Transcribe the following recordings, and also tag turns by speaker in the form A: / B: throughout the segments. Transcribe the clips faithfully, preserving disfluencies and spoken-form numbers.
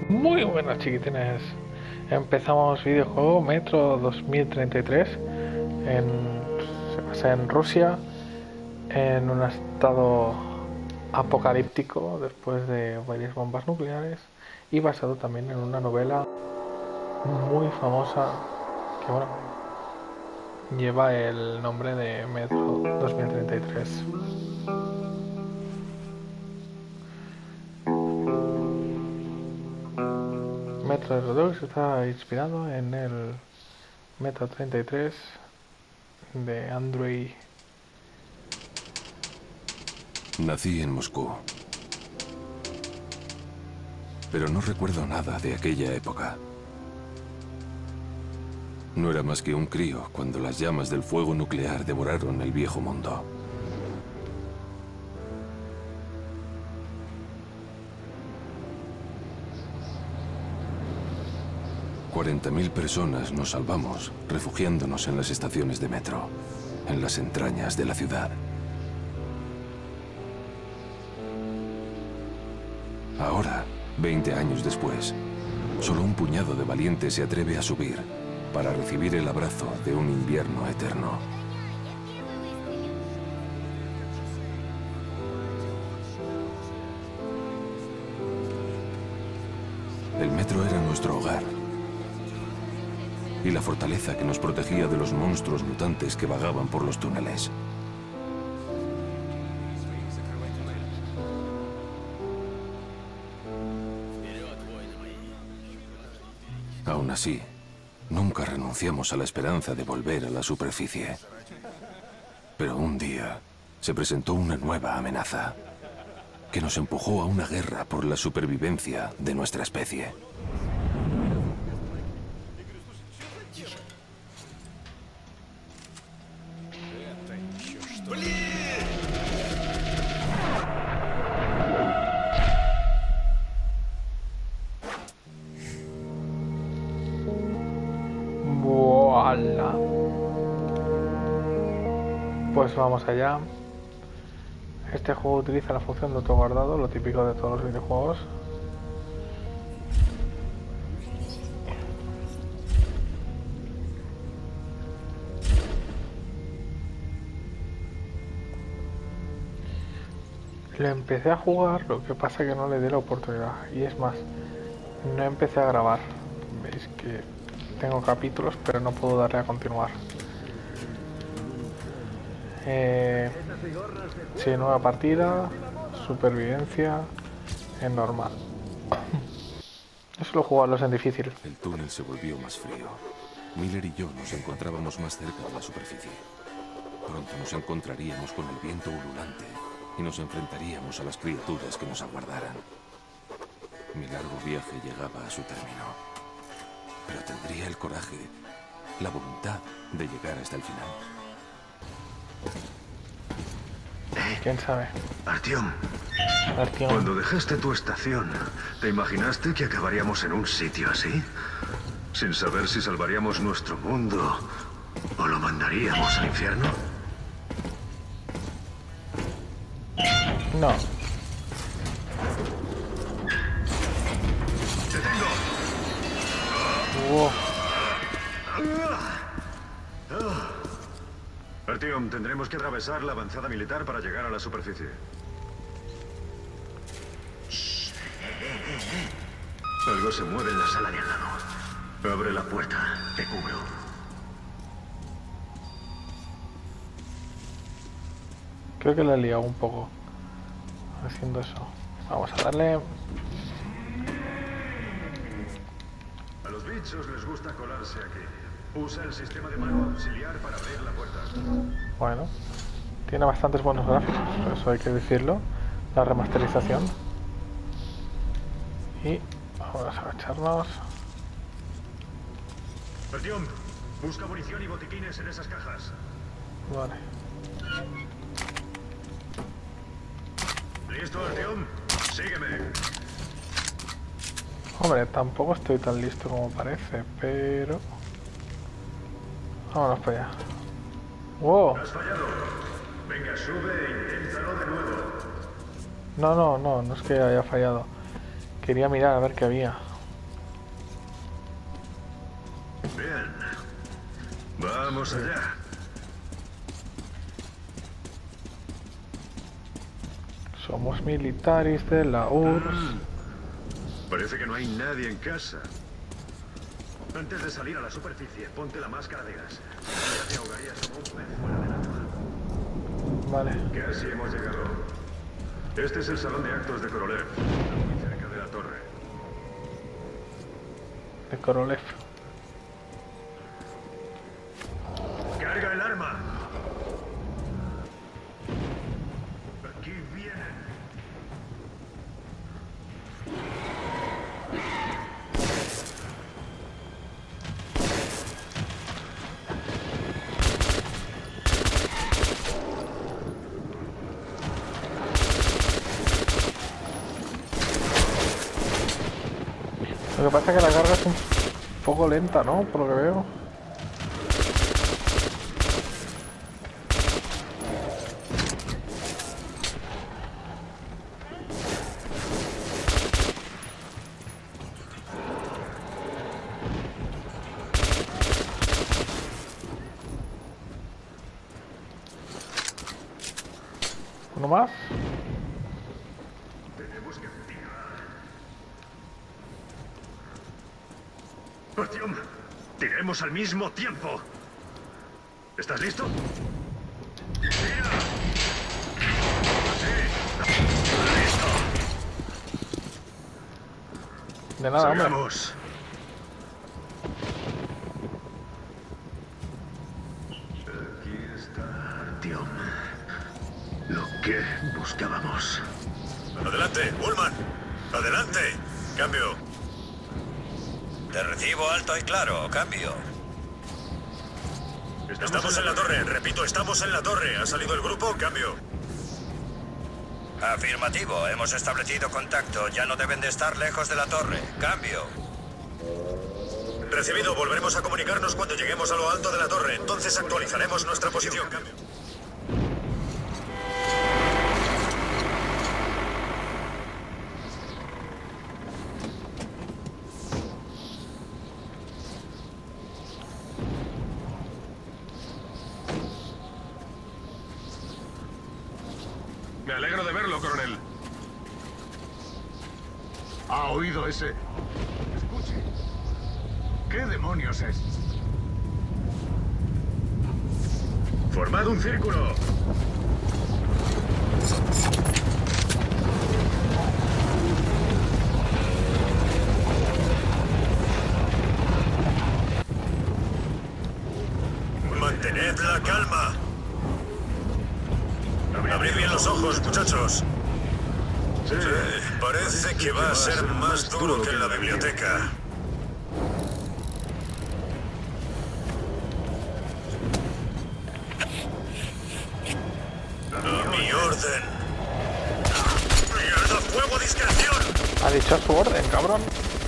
A: Muy buenas chiquitines, empezamos videojuego Metro dos mil treinta y tres, en, se basa en Rusia, en un estado apocalíptico después de varias bombas nucleares y basado también en una novela muy famosa que bueno, lleva el nombre de Metro dos mil treinta y tres. Metro Redux está inspirado en el Metro treinta y tres de Andrei.
B: Nací en Moscú, pero no recuerdo nada de aquella época. No era más que un crío cuando las llamas del fuego nuclear devoraron el viejo mundo. cuarenta mil personas nos salvamos refugiándonos en las estaciones de metro, en las entrañas de la ciudad. Ahora, veinte años después, solo un puñado de valientes se atreve a subir para recibir el abrazo de un invierno eterno. El metro era nuestro hogar y la fortaleza que nos protegía de los monstruos mutantes que vagaban por los túneles. Aún así, nunca renunciamos a la esperanza de volver a la superficie. Pero un día se presentó una nueva amenaza que nos empujó a una guerra por la supervivencia de nuestra especie.
A: ¡Voilà! Pues vamos allá. Este juego utiliza la función de autoguardado, lo típico de todos los videojuegos. Lo empecé a jugar, lo que pasa que no le di la oportunidad. Y es más, no empecé a grabar. Veis que tengo capítulos, pero no puedo darle a continuar. Eh, sí, nueva partida, supervivencia, en normal. Yo suelo jugarlos en difícil.
B: El túnel se volvió más frío. Miller y yo nos encontrábamos más cerca de la superficie. Pronto nos encontraríamos con el viento ululante y nos enfrentaríamos a las criaturas que nos aguardaran. Mi largo viaje llegaba a su término, pero tendría el coraje, la voluntad de llegar hasta el final.
A: ¿Quién sabe?
C: Artyom,
A: Artyom.
C: cuando dejaste tu estación, ¿te imaginaste que acabaríamos en un sitio así? Sin saber si salvaríamos nuestro mundo o lo mandaríamos al infierno.
A: No.
C: ¡Te tengo!
A: Wow.
C: Artyom, tendremos que atravesar la avanzada militar para llegar a la superficie. Algo se mueve en la sala de al lado. Abre la puerta, te cubro.
A: Creo que la he liado un poco haciendo eso. Vamos a darle.
C: A los bichos les gusta colarse aquí. Usa el sistema de mano auxiliar para abrir la puerta.
A: Bueno, tiene bastantes buenos gráficos, eso hay que decirlo. La remasterización. Y vamos a agacharnos.
C: Artyom, busca munición y botiquines en esas cajas.
A: Vale.
C: ¿Listo, Artyom? Sígueme.
A: Hombre, tampoco estoy tan listo como parece, pero... Vámonos para allá. ¡Wow!
C: Has fallado. Venga, sube e inténtalo de nuevo.
A: No, no, no, no es que haya fallado. Quería mirar a ver qué había.
C: Vamos allá.
A: Somos militares de la U R S S.
C: Parece que no hay nadie en casa. Antes de salir a la superficie, ponte la máscara de gas. Ya te ahogarías como un pez fuera del agua.
A: Vale.
C: Casi hemos llegado. Este es el salón de actos de Korolev, muy cerca de la torre.
A: De Korolev.
C: ¡Carga el arma! Aquí vienen.
A: Lo que pasa es que la carga es un poco lenta, ¿no? Por lo que veo. ¿Uno más?
C: Tenemos que tirar. ¡Acción! ¡Tiremos al mismo tiempo! ¿Estás listo? ¡Tira! ¡Sí! ¡Listo!
A: De nada, hombre.
C: ¡Salgamos! Aquí está Artyom. Lo que buscábamos.
D: Adelante, Ullman. Adelante. Cambio.
E: Te recibo alto y claro, cambio.
D: Estamos en la torre, repito, estamos en la torre. ¿Ha salido el grupo? Cambio.
E: Afirmativo, hemos establecido contacto. Ya no deben de estar lejos de la torre. Cambio.
D: Recibido, volveremos a comunicarnos cuando lleguemos a lo alto de la torre. Entonces actualizaremos nuestra posición. Cambio.
C: Me alegro de verlo, coronel. ¿Ha oído ese? Escuche. ¿Qué demonios es? Formad un círculo.
D: Mantened la calma. Abrid bien los ojos, muchachos.
C: Sí,
D: Sí, parece que va a ser más duro que en la biblioteca. A mi orden. ¡Mierda, fuego a discreción!
A: Ha dicho su orden, cabrón.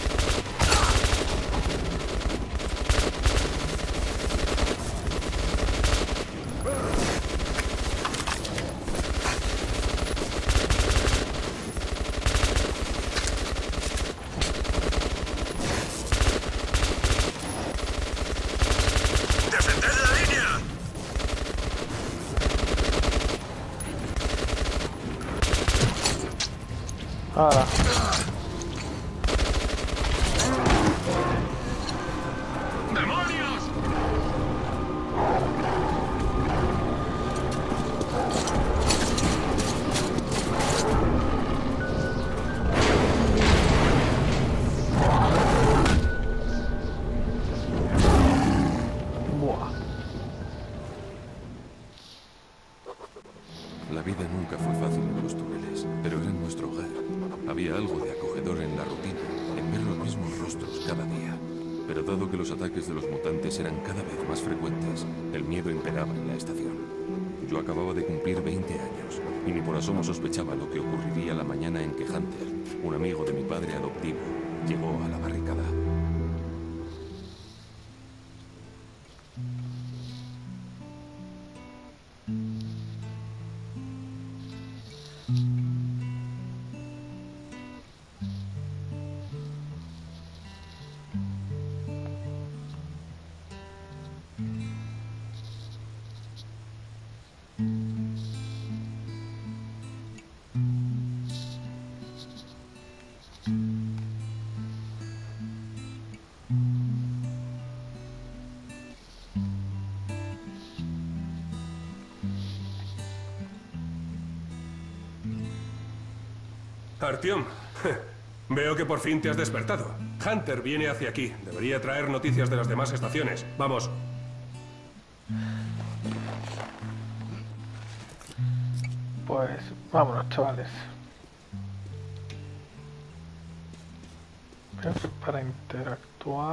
D: ¡Defended la línea!
A: Ahora.
C: ¡Demonios!
A: Buah.
B: La vida nunca fue fácil en los túneles, pero era nuestro hogar. Había algo de acogedor en la rutina, en ver los mismos rostros cada día. Pero dado que los ataques de los mutantes eran cada vez más frecuentes, el miedo imperaba en la estación. Yo acababa de cumplir veinte años, y ni por asomo sospechaba lo que ocurriría la mañana en que Hunter, un amigo de mi padre adoptivo, llegó a la barricada.
F: Artyom, veo que por fin te has despertado. Hunter viene hacia aquí. Debería traer noticias de las demás estaciones. Vamos.
A: Pues vámonos, chavales. Para interactuar.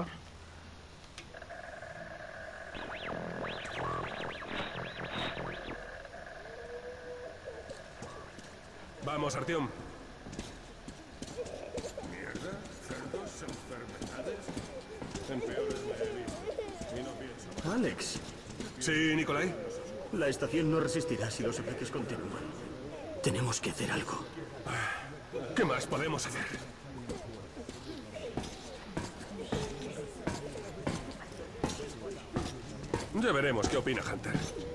F: Vamos, Artyom.
B: Mierda, cerdos, enfermedades. En peores me he visto. Y no pienso.
G: Alex,
F: Sí, Nikolai.
G: la estación no resistirá si los ataques continúan. Tenemos que hacer algo.
F: ¿Qué más podemos hacer? Ya veremos qué opina Hunter.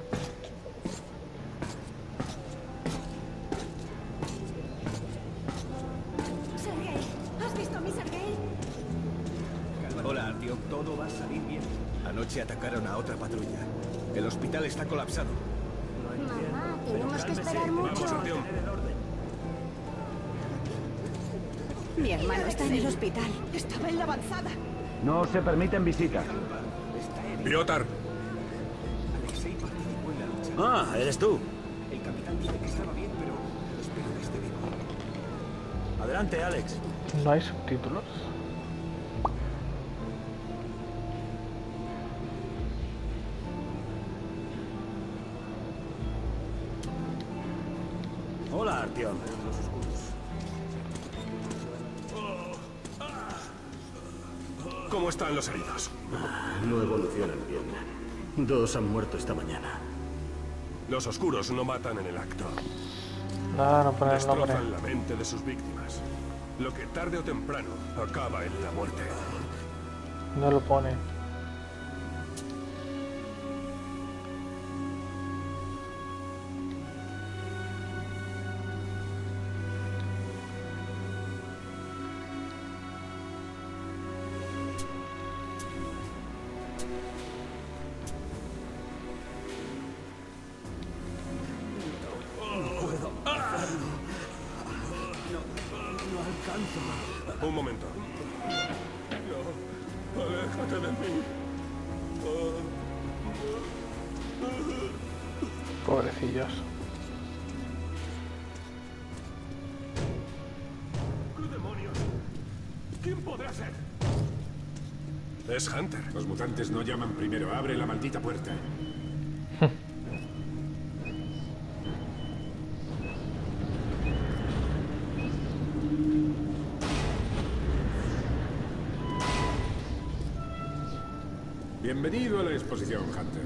H: Sergei, ¿has visto a mi Sergei?
I: Hola, Artyom. Todo va a salir bien. Anoche atacaron a otra patrulla. El hospital está colapsado.
H: Mamá, tenemos que esperar mucho.
F: Vamos, Artyom.
H: Mi hermano está en el hospital. Estaba en la avanzada.
J: No se permiten visitas.
F: Piotr.
I: Alexei participó en la lucha.
G: Ah, eres tú.
I: El capitán dice que estaba bien, pero espero que esté vivo.
G: Adelante, Alex.
A: No hay subtítulos.
G: Hola, Artyom.
F: ¿Cómo están los heridos?
G: No evolucionan bien. Dos han muerto esta mañana.
F: Los oscuros no matan en el acto.
A: Nada, no pone el nombre.
F: Destrozan la mente de sus víctimas. Lo que tarde o temprano acaba en la muerte.
A: No lo pone.
F: Un momento. No, aléjate de mí.
A: Pobrecillos.
F: ¿Qué demonios? ¿Quién podrá ser? Es Hunter.
B: Los mutantes no llaman primero. Abre la maldita puerta. Bienvenido a la exposición, Hunter.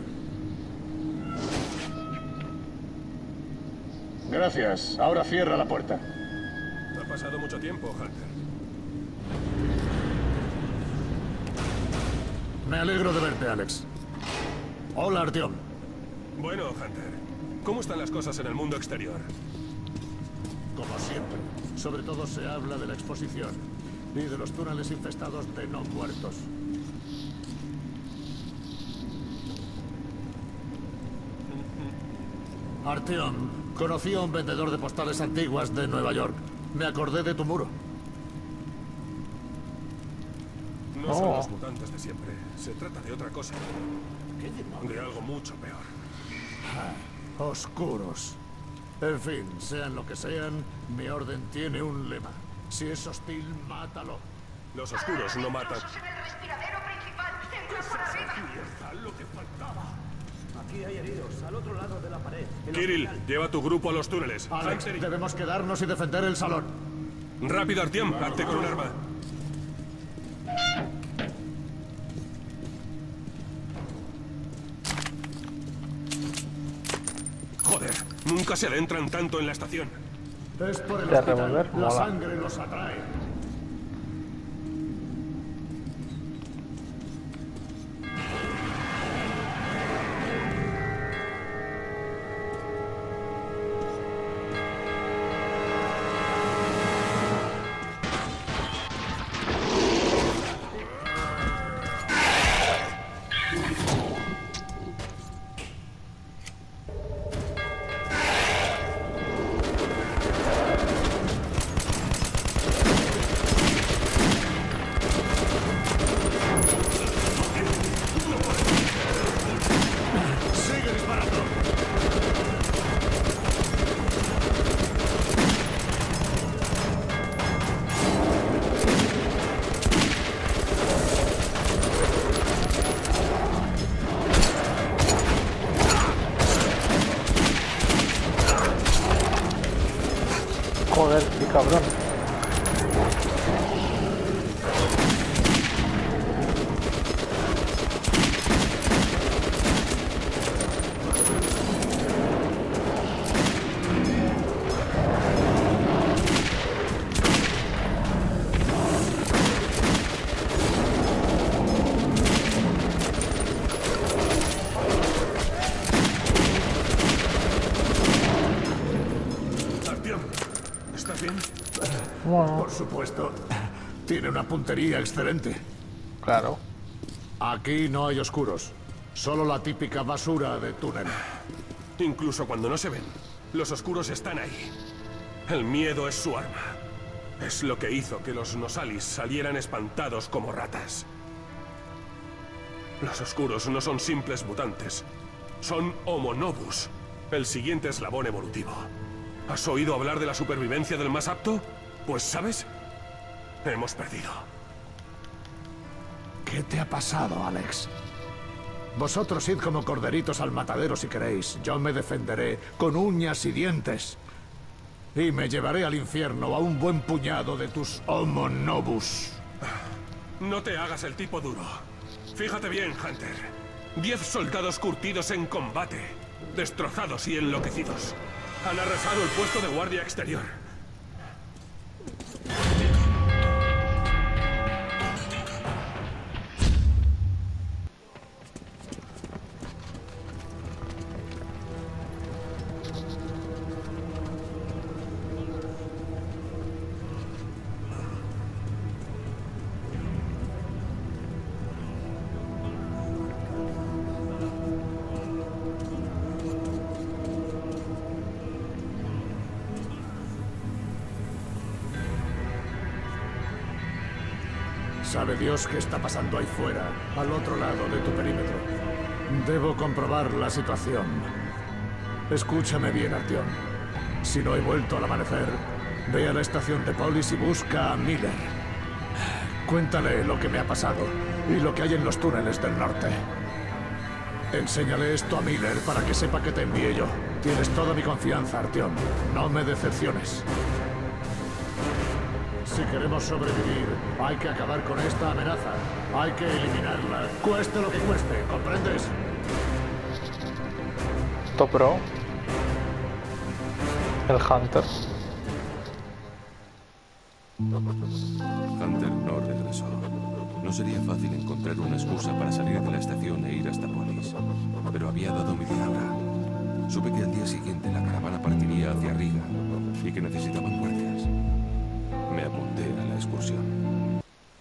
B: Gracias. Ahora cierra la puerta.
F: Ha pasado mucho tiempo, Hunter.
G: Me alegro de verte, Alex. Hola, Artyom.
F: Bueno, Hunter, ¿cómo están las cosas en el mundo exterior?
G: Como siempre. Sobre todo se habla de la exposición y de los túneles infestados de no muertos. Artyom, conocí a un vendedor de postales antiguas de Nueva York. Me acordé de tu muro.
F: No son
A: Oh.
F: los mutantes de siempre. Se trata de otra cosa. De algo mucho peor.
G: Oscuros. En fin, sean lo que sean, mi orden tiene un lema. Si es hostil, mátalo.
F: Los oscuros no matan.
H: en el respiradero principal. Entra por arriba.
F: Lo que faltaba.
I: Aquí hay heridos, al otro lado de la pared. El
F: Kirill,
I: hospital.
F: lleva tu grupo a los túneles.
G: Alex,
F: Hunter y-
G: debemos quedarnos y defender el salón.
F: Rápido, Artyom, hazte con un arma. Joder, nunca se adentran tanto en la estación.
G: Es por el
A: De
G: hospital.
A: revolver,
G: La
A: mola.
G: sangre los atrae.
A: qué cabrón. Bueno.
G: Por supuesto. Tiene una puntería excelente.
A: Claro.
G: Aquí no hay oscuros. Solo la típica basura de túnel.
F: Incluso cuando no se ven, los oscuros están ahí. El miedo es su arma. Es lo que hizo que los Nosalis salieran espantados como ratas. Los oscuros no son simples mutantes. Son Homo Novus, el siguiente eslabón evolutivo. ¿Has oído hablar de la supervivencia del más apto? Pues, ¿sabes? Hemos perdido.
G: ¿Qué te ha pasado, Alex? Vosotros id como corderitos al matadero si queréis. Yo me defenderé con uñas y dientes. Y me llevaré al infierno a un buen puñado de tus Homo Novus.
F: No te hagas el tipo duro. Fíjate bien, Hunter. Diez soldados curtidos en combate, destrozados y enloquecidos. Han arrasado el puesto de guardia exterior.
G: Sabe Dios qué está pasando ahí fuera, al otro lado de tu perímetro. Debo comprobar la situación. Escúchame bien, Artyom. Si no he vuelto al amanecer, ve a la estación de Polis y busca a Miller. Cuéntale lo que me ha pasado y lo que hay en los túneles del norte. Enséñale esto a Miller para que sepa que te envié yo. Tienes toda mi confianza, Artyom. No me decepciones. Si queremos sobrevivir, hay que acabar con esta amenaza. Hay que eliminarla, cueste lo que cueste, ¿comprendes?
A: Esto pro. El Hunter.
B: Hunter no regresó. No sería fácil encontrar una excusa para salir de la estación e ir hasta Polis. Pero había dado mi palabra. Supe que al día siguiente la caravana partiría hacia Riga y que necesitaban guardias. Me apunté a la excursión.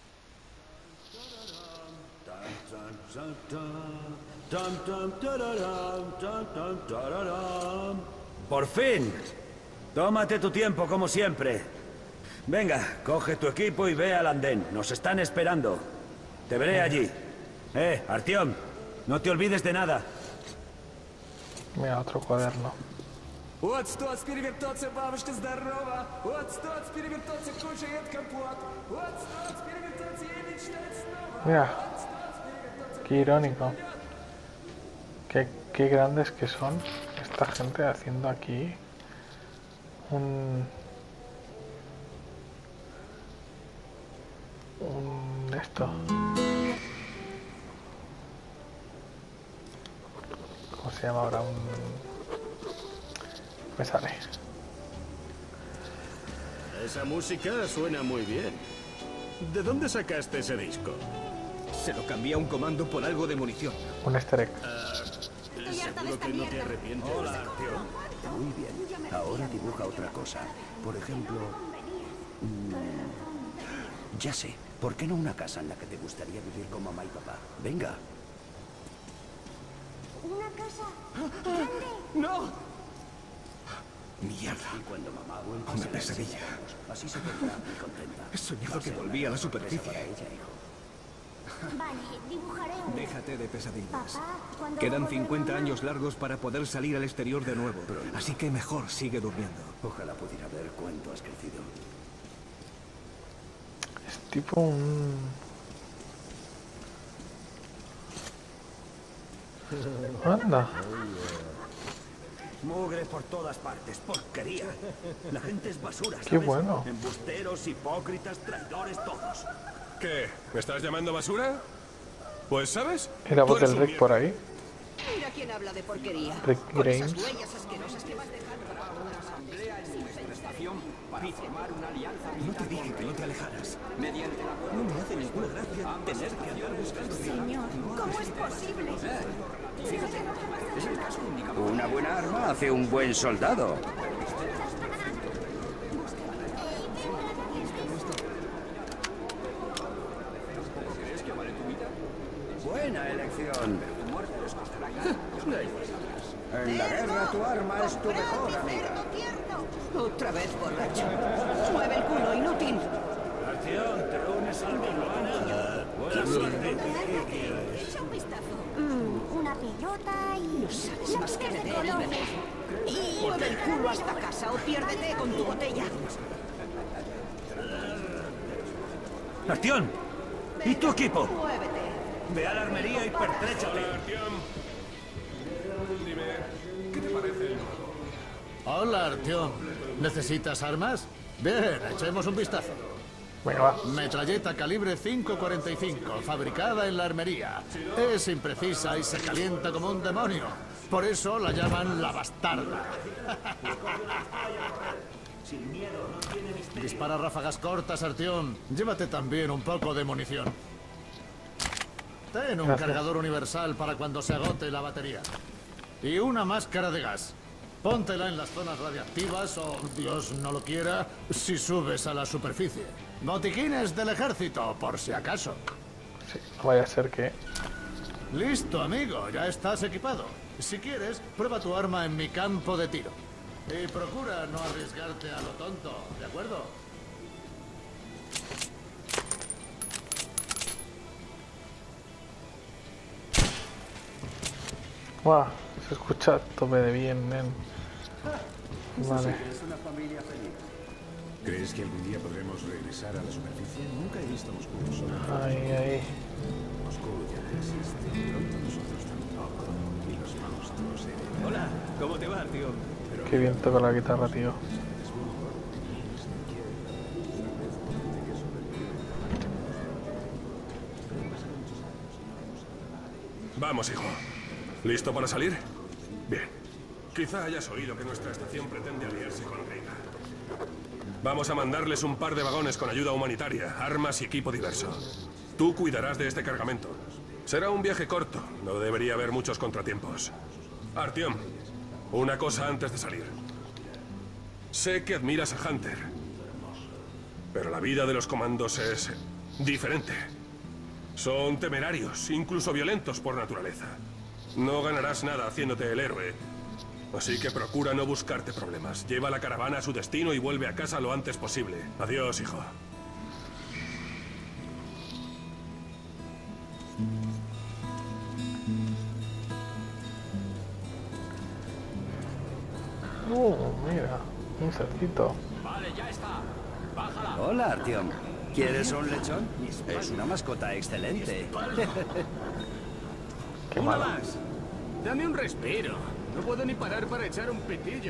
E: ¡Por fin! Tómate tu tiempo, como siempre. Venga, coge tu equipo y ve al andén. Nos están esperando. Te veré allí. Eh, Artyom, no te olvides de nada.
A: Mira, otro cuaderno.
K: Вот стоц перевертоться, бабушка здорова. Вот стоц перевертоться, кушает компот. Вот стоц перевертоться, ей мечтать снова.
A: Mira, qué irónico. Qué, qué grandes que son esta gente haciendo aquí un... un... esto. ¿Cómo se llama ahora? Un... me sale.
L: Esa música suena muy bien. ¿De dónde sacaste ese disco?
I: Se lo cambié a un comando por algo de munición.
A: Un easter egg.
L: Uh, seguro que no te arrepientes. Hola, Artyom.
M: Muy bien. Ahora dibuja otra cosa. Por ejemplo... Mmm, ya sé. ¿Por qué no una casa en la que te gustaría vivir con mamá y papá? Venga.
N: ¿Una casa grande?
I: ¡No! Mierda.
M: Y cuando mamá vuelva,
I: Una pesadilla.
M: Así se quedará muy contenta.
I: He soñado que volvía a la superficie.
M: Para ella, hijo.
N: Vale, dibujaré una.
I: Déjate de pesadillas.
N: Papá, ¿cuándo
I: Quedan
N: volverá
I: cincuenta
N: mamá?
I: años largos para poder salir al exterior de nuevo. Así que mejor sigue durmiendo.
M: Ojalá pudiera ver cuánto has crecido.
A: Es tipo un... Anda.
E: Mugre por todas partes, porquería. La gente es basura, ¿sabes?
A: Qué bueno.
E: Embusteros, hipócritas, traidores, todos.
F: ¿Qué? ¿Me estás llamando basura? Pues, ¿sabes?
A: Era voz
F: Tú eres
A: del
F: un
A: Rick por ahí.
H: Mira quién habla de porquería.
A: Rick
H: Con esas
A: Grimes.
H: huellas asquerosas que vas dejando.
I: Una asamblea en nuestra estación para formar una alianza militar. No te dije que no te alejaras. Mediante la cual no me hace ninguna gracia tener que andar buscando.
H: Señor, ¿cómo es posible?
I: Fíjate, es el caso único.
M: Una buena arma hace un buen soldado. Buena elección. En la guerra tu arma es tu mejor amiga.
H: Otra vez borracho. Mueve el culo, inútil.
E: Artyom, te unes al Nirvana. Buena suerte.
N: Echa un vistazo. Mm, una pelota y...
H: No sabes más que beber y beber. Y mueve el culo hasta casa o piérdete con tu botella.
E: Artyom, ¿y tu equipo?
H: Muévete.
E: Ve a la armería y pertréchate.
F: Hola, Artyom. Dime, ¿qué te parece el nuevo?
G: Hola, Artyom. ¿Necesitas armas? Bien, echemos un vistazo.
A: Venga, va.
G: Metralleta calibre cinco cuarenta y cinco, fabricada en la armería. Es imprecisa y se calienta como un demonio. Por eso la llaman la bastarda. Dispara ráfagas cortas, Artyom. Llévate también un poco de munición. Ten un
A: Gracias.
G: cargador universal para cuando se agote la batería. Y una máscara de gas. Póntela en las zonas radiactivas o, Dios no lo quiera, si subes a la superficie. Botiquines del ejército, por si acaso.
A: Sí, no vaya a ser que...
G: Listo, amigo, ya estás equipado. Si quieres, prueba tu arma en mi campo de tiro. Y procura no arriesgarte a lo tonto, ¿de acuerdo?
A: Buah, se escucha tope de bien, nen. Vale.
I: Es una familia feliz.
L: ¿Crees que algún día podremos regresar a la superficie? Nunca he visto Moscú solo.
A: Ahí, ahí.
L: Moscú ya no existe. Pronto nosotros tampoco. Y los monstruos heredan.
I: Hola, ¿cómo te va, tío?
A: Qué bien toca la guitarra, tío.
F: Vamos, hijo. ¿Listo para salir? Bien. Quizá hayas oído que nuestra estación pretende aliarse con Reina. Vamos a mandarles un par de vagones con ayuda humanitaria, armas y equipo diverso. Tú cuidarás de este cargamento. Será un viaje corto, no debería haber muchos contratiempos. Artyom, una cosa antes de salir. Sé que admiras a Hunter, pero la vida de los comandos es diferente. Son temerarios, incluso violentos por naturaleza. No ganarás nada haciéndote el héroe, así que procura no buscarte problemas. Lleva la caravana a su destino y vuelve a casa lo antes posible. Adiós, hijo.
A: Uh, mira, un cerdito.
I: Vale, ya está. Bájala.
M: Hola, Artyom. ¿Quieres un lechón? Es una mascota excelente.
A: Qué
L: Una
A: malo.
L: más. Dame un respiro. No puedo ni parar para echar un pitillo.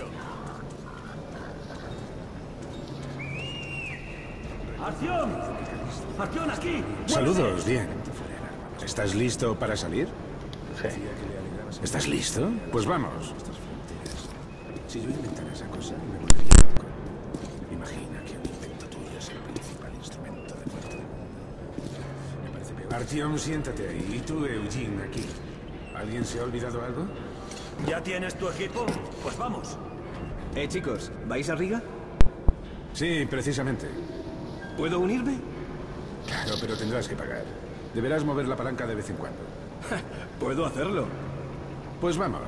E: ¡Artyom! ¡Artyom, aquí!
L: Saludos, bien. ¿Estás listo para salir?
A: Sí.
L: ¿Estás listo? Pues vamos. Si yo inventara esa cosa, me volvería loco. Imagina que un invento tuyo es el principal instrumento de muerte del mundo. Me parece peor. Artyom, siéntate ahí. Y tú, Eugene, aquí. ¿Alguien se ha olvidado algo?
E: ¿Ya tienes tu equipo? Pues vamos.
I: Eh, chicos, ¿vais a Riga?
L: Sí, precisamente.
I: ¿Puedo unirme?
L: Claro, pero tendrás que pagar. Deberás mover la palanca de vez en cuando.
I: Puedo hacerlo.
L: Pues vamos.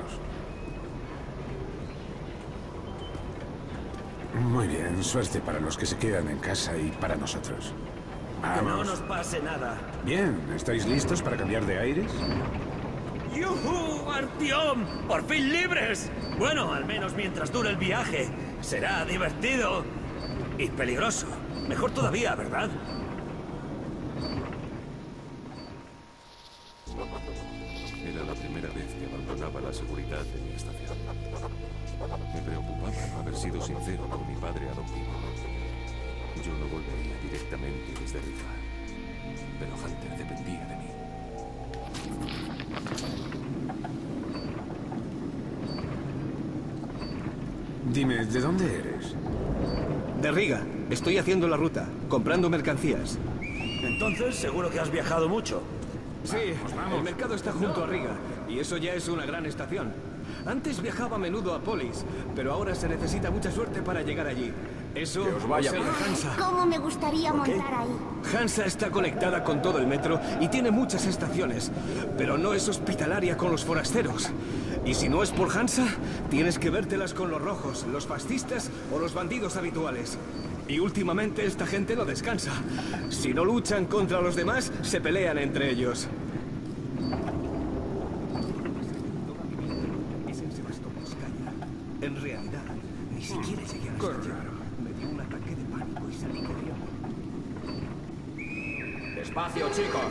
L: Muy bien, suerte para los que se quedan en casa y para nosotros.
E: Que no
L: Vamos.
E: nos pase nada.
L: Bien, ¿estáis listos para cambiar de aires?
E: ¡Yujú, Artyom! ¡Por fin libres! Bueno, al menos mientras dure el viaje. Será divertido y peligroso. Mejor todavía, ¿verdad?
B: Era la primera vez que abandonaba la seguridad de mi estación. Me preocupaba no haber sido sincero con mi padre adoptivo. Yo no volvería directamente desde Riga, pero Hunter dependía de mí.
L: Dime, ¿de dónde eres?
I: De Riga. Estoy haciendo la ruta, comprando mercancías.
E: Entonces, seguro que has viajado mucho.
I: Sí,
L: Vamos, vamos.
I: el mercado está junto a Riga, y eso ya es una gran estación. Antes viajaba a menudo a Polis, pero ahora se necesita mucha suerte para llegar allí. Eso
L: Que os vaya
I: o ser de
L: bien.
I: Hansa.
N: ¿Cómo me gustaría montar ahí?
I: Hansa está conectada con todo el metro y tiene muchas estaciones, pero no es hospitalaria con los forasteros. Y si no es por Hansa, tienes que vértelas con los rojos, los fascistas o los bandidos habituales. Y últimamente esta gente no descansa. Si no luchan contra los demás, se pelean entre ellos. Es en Sebastopolskaya. En realidad, ni siquiera llegué a la estación. Me dio un ataque de pánico y salí corriendo.
O: Despacio, chicos.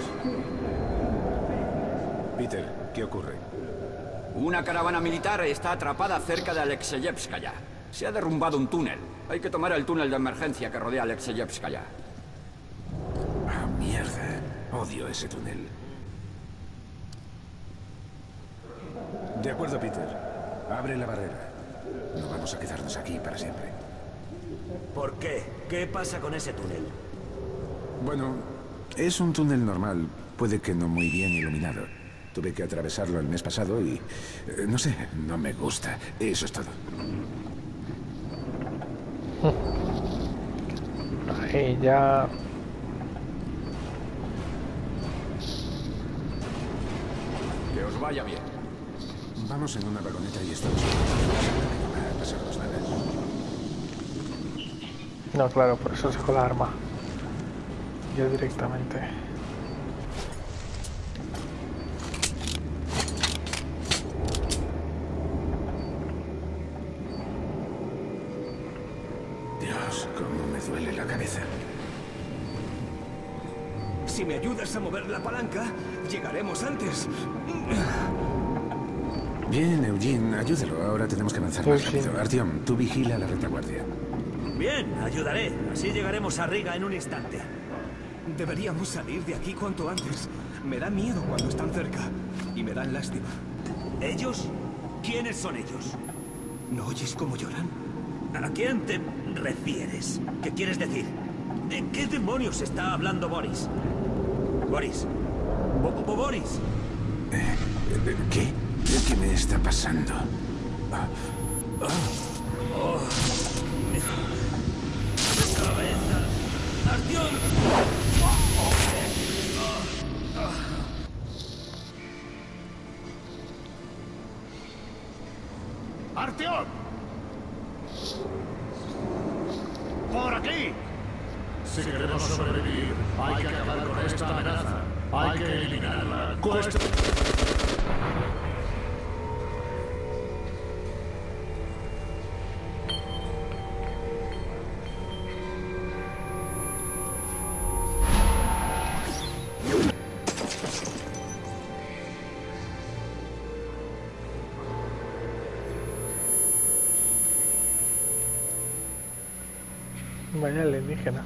L: Peter, ¿qué ocurre?
O: Una caravana militar está atrapada cerca de Alexeyevskaya. Se ha derrumbado un túnel. Hay que tomar el túnel de emergencia que rodea Alexeyevskaya.
L: Ah, mierda. Odio ese túnel. De acuerdo, Peter. Abre la barrera. No vamos a quedarnos aquí para siempre.
E: ¿Por qué? ¿Qué pasa con ese túnel?
L: Bueno, es un túnel normal. Puede que no muy bien iluminado. Tuve que atravesarlo el mes pasado y... eh, no sé, no me gusta. Eso es todo.
A: Ahí ya...
O: Que os vaya bien.
L: Vamos en una vagoneta y estamos... No va a pasarnos nada.
A: No, claro, por eso saco la arma. Yo directamente.
L: Dios, cómo me duele la cabeza.
I: Si me ayudas a mover la palanca, llegaremos antes.
L: Bien, Eugene, ayúdalo. Ahora tenemos que avanzar más
A: Eugene.
L: rápido. Artyom, tú vigila la retaguardia.
E: Bien, ayudaré. Así llegaremos a Riga en un instante.
I: Deberíamos salir de aquí cuanto antes. Me da miedo cuando están cerca. Y me dan lástima.
E: ¿Ellos? ¿Quiénes son ellos?
I: ¿No oyes cómo lloran?
E: ¿A quién te refieres? ¿Qué quieres decir? ¿De qué demonios está hablando Boris? Boris. Bo- Bo- Boris.
L: Eh, eh, ¿Qué? ¿Qué me está pasando? Ah, ah.
E: Oh. ¡Cabeza! ¡Artyom!
G: ¡Artyom! ¡Por aquí! Si queremos sobrevivir, hay que acabar con esta amenaza. Hay que eliminarla. Cuesta...
A: Vaya alienígena.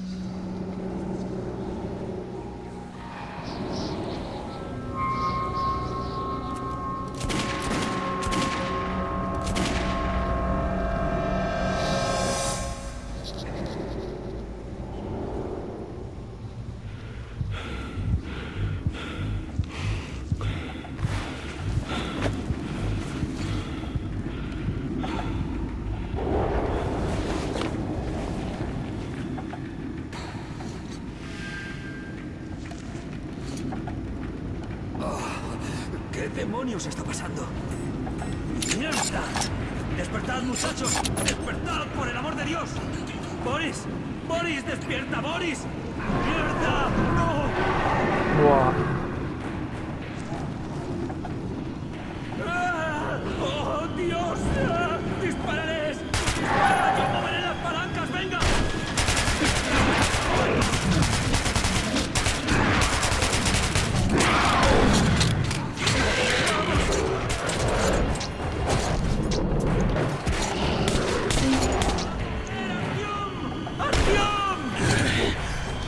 E: ¿Qué demonios está pasando? ¡Mierda! ¡Despertad, muchachos! ¡Despertad, por el amor de Dios! ¡Boris! ¡Boris, despierta, Boris! ¡Mierda! ¡No!
A: Buah.
E: ¡Ah! ¡Oh, Dios! ¡Ah! ¡Dispararé! ¡Ah! ¡Yo moveré las palancas! ¡Venga!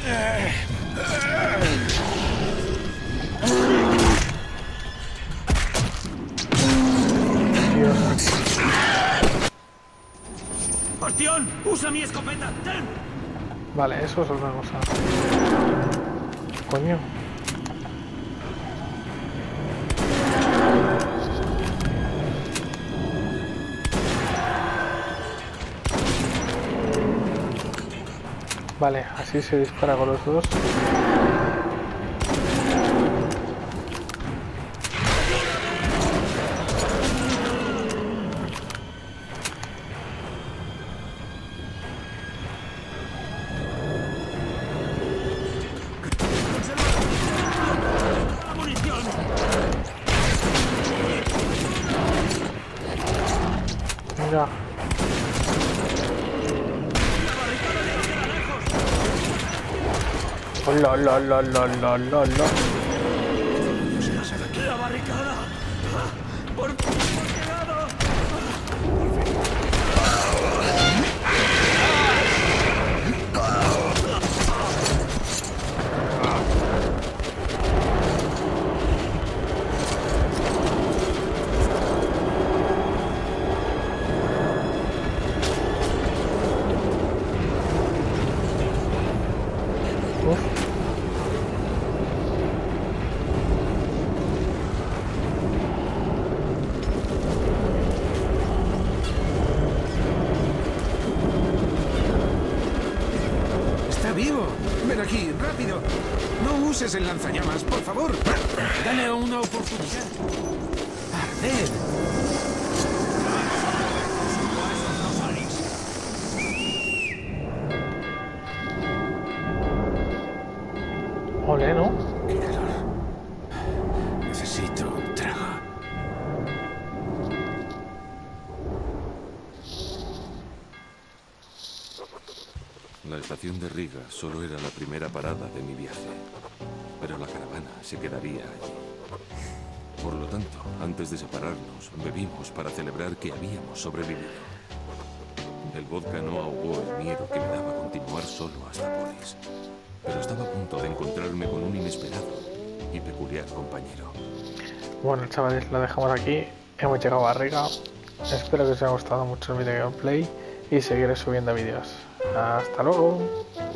E: ¡Artión! ¡Usa mi escopeta! ¡Ten!
A: Vale, eso es otra cosa. Coño. Vale, así se dispara con los dos. Mira. Hola, la, la, la, la, la, la.
E: ¡La barricada! ¡Por por llegado!
L: ¡Vivo! ¡Ven aquí, rápido! No uses el lanzallamas, por favor. Dale una oportunidad. ¡Arder!
A: Ole, ¿no?
L: ¡Qué calor! Necesito un trago.
B: La estación de Riga solo era la primera parada de mi viaje, pero la caravana se quedaría allí. Por lo tanto, antes de separarnos, bebimos para celebrar que habíamos sobrevivido. El vodka no ahogó el miedo que me daba continuar solo hasta Polis, pero estaba a punto de encontrarme con un inesperado y peculiar compañero.
A: Bueno, chavales, lo dejamos aquí. Hemos llegado a Riga. Espero que os haya gustado mucho el video gameplay y seguiré subiendo vídeos. Hasta luego.